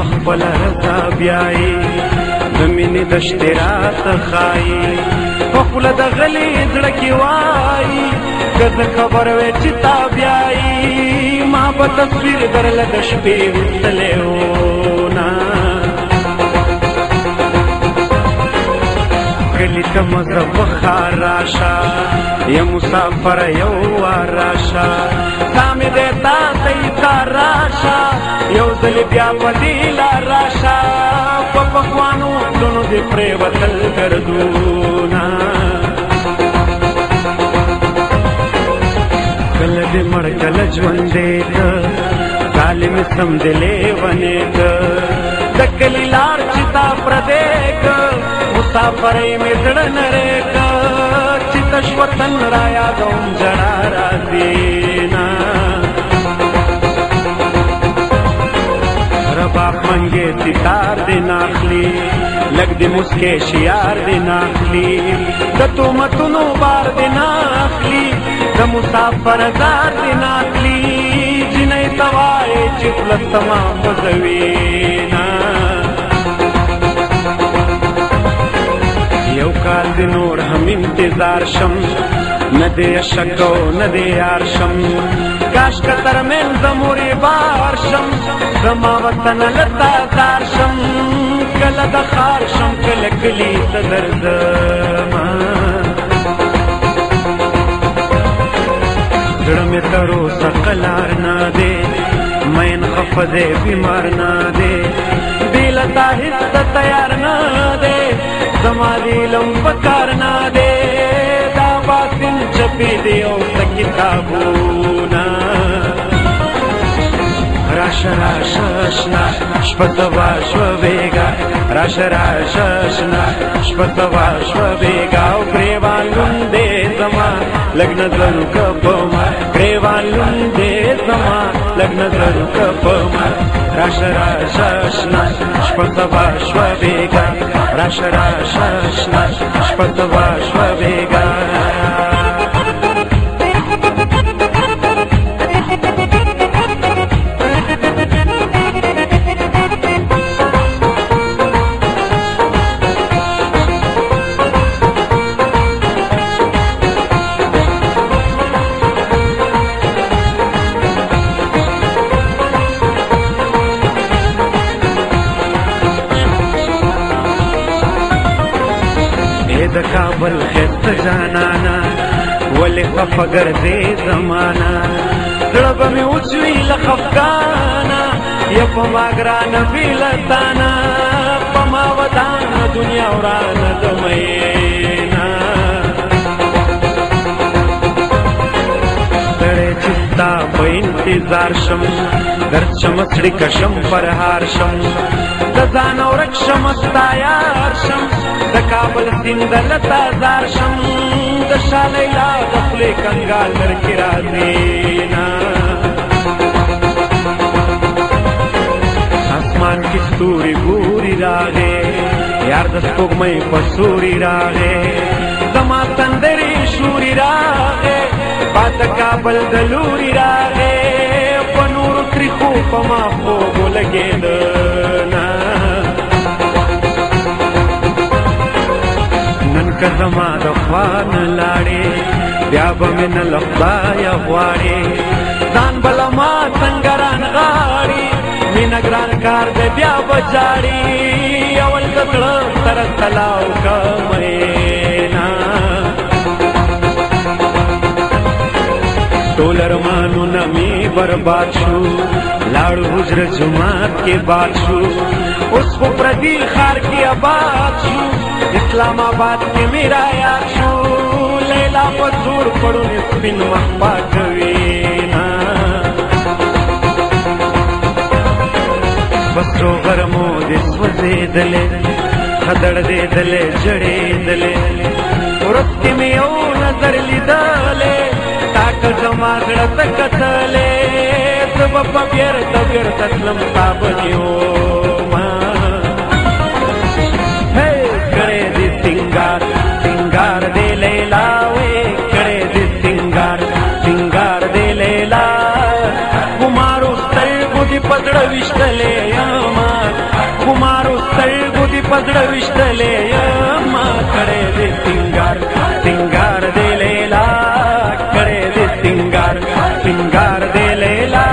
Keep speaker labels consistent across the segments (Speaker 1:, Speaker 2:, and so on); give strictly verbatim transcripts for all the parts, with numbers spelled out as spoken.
Speaker 1: خپل رضا بیاي د مینې دشتې راته ښایي په خوله د غلي زړه کې وایي که زه خبر وې چې تا بیاي ما به تصویر درله د شپې ویستلی وونه کلي ته مزه بخار راشه یا مسافر یو وار راشه تا مې دی تا ته ایثار راشه یو ځلې بیا په دې لار راشه په پخوانو پلونو دې پرېوتل ګردونه کله دې مړ کله ژوندی که ظالم سم دې لیونی که د کلي لار چې تا پردی که مسافرۍ مې زړه نری که چې تش وطن را یادوم ژړا راځي نه رباب منګې ستار دې ناخلي لږ دې مسکې شیار دې ناخلي د تهمتونو بار دې ناخلي د مسافر زار دې ناخلي جنۍ ته وایې چې خوله تما خوځوي نه یو کال دې نور هم انتظار شم نه دې شک او نه دې یار شم کاش که ترمنځ مورې بار شم زما وطن لتا زار شم کله د ښار شم کله کلي ته درځمه زړه مې تر اوسه قلار نه دی مین خفه دی بیمار نه دی بې له تا هېڅ ته تیار نه دی زما دې علم په کار نه دی دا باطن چپې دی او څه کتابونه راشه راشه اشنا شپه سبا شوه بېګا راشه راشه اشنا شپه سبا شوه بېګا او ګرېوان لوند دی زما لږ نظر وکړه په ما ګرېوان لوند دی زما لږ نظر وکړه په ما راشه راشه اشنا شپه سبا شوه بېګا راشه راشه اشنا شپه سبا شوه بېګا د کابل خسته جانانا ولې خفه ګرځې زمانه زړه به مې وچوي له خفګانه یا په ما ګرانه بې له تانه په ما ودانه دنیا ورانه د میینه ستړی چې ستا په انتظار شم درشم سړي کشم پرهار شم د ځان ورک شم ستا یار شم د کابل سیند لتا زار شم د شاه لیلا د خولې کنګال درکې راځي نه اسمان کې ستوري ګوري راغې یار د سپوږمۍ په سوري راغې زما سندرې شوري راغې باد د کابل د لوري راغې په نورو تریخو په ما خوب ولګېده نه نن که زما د خوا نه لاړې بیا به مې نه له خدایه غواړې ځان به له ما څنګه رانغاړي مینه ګران کار دی بیا به جاړي اول د زړه سره تلاو که مینا ټول ارمانونه مې برباد شو لاړو حجره جومات کې باد شو اوس خو پردي ښار کې آباد شو اسلام آباد کې مې رایاد شو لیلا په زور پړونې سپین مخ پاکوي نه بسرو غرمو دې سوځېدلې خدړدېدلې جړېدلې ورځ کې مې یو نظر لیدلې تا که زما زړه ته کتلې زه به په بېرته بېرته تلم تا به نیومه کړی دې سینګار سینګار دې لیلا وې کړی دې سینګار سینګار دې لیلا ګمارو سترګو دې په زړه ویشتلې یمه زړه وشتلې ما کړې دې سنگار سنگار دې لیلا کړې دې سنگار سنگار دې لیلا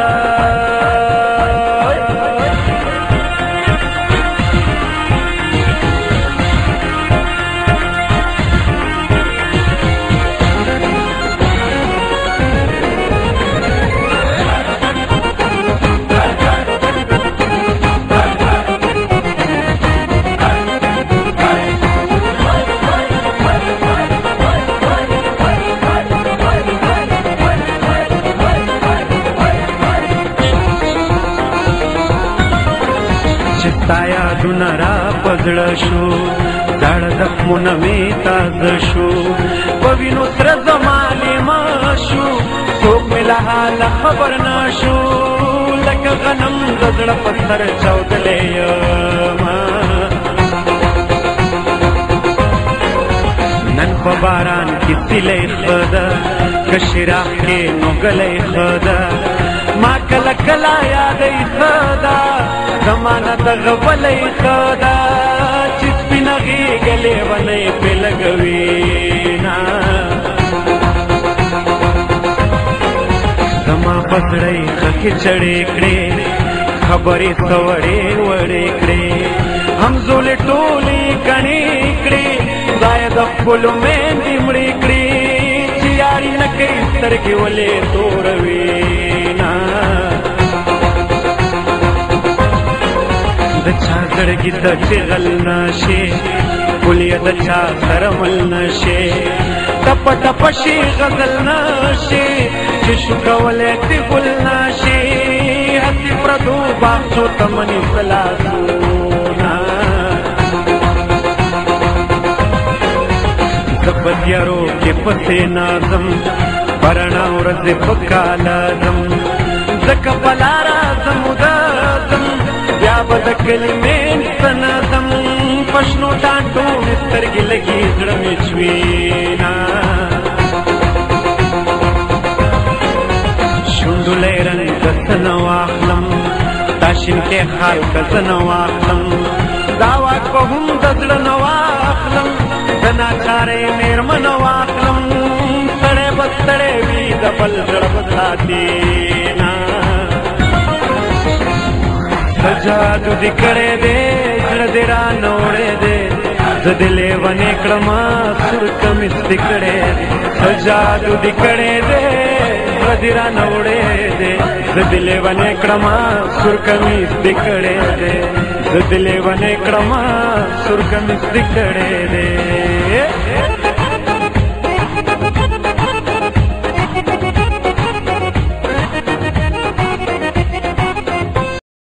Speaker 1: چتایا دنرا پزړه شو دړ زخمونه می تازه شو په وینو تر زمانه ما شو څوک مې له حاله خبر نه شو لکه غنم د زړه په سر چاودلې یم نن په باران کې تلې ښه ده که شراق کې نو ګلې ښه ده ما کله کله یادې ښه ده زمانه د غولې ښه ده چې سپینه غېږه لیونۍ پرې لګوي نه زما په زړه یې خښې چړې کړې خبرې څه وړې وړې کړې همزولې ټولې کڼې کړې خدای د خپلو میندې مړې کړې چې یاري نه کوي سترګې ولې توروي نه د چا زړګي ته چې غل نشي ګل یې د چا سره مل نشي ټپ ټپ شي غزل نشي چې شو کولی دې ګل نشي هسې پردو باغچو ته منې خلاصونه زه په تیارو کې پسې نازم په رڼا ورځې په کاله ځم ځکه په لاره ځم ودازم بیا به د کلمې څه نظم په شنو ډانډو مې سترګې لګي زړه مې چوينا شونډولی رنګ د څه نه واخلم دا شینکې خال که زه نه واخلم دا واک به هم د زړه نه واخلم د ناچارې مېرمنه واخلم سړی به ستړی وي د بل زړه به ساتي نه څه جادو دې کړی دی زړه دې رانه وړی دی زه دې لیونې کړمه سور کمیس دې کړی دی څه جادو دې کړی دی زړه دې رانه وړی دی زه دې لیونې کړمه سور کمیس دې کړی دی زه دې لیونې کړمه سور کمیس دې کړی دی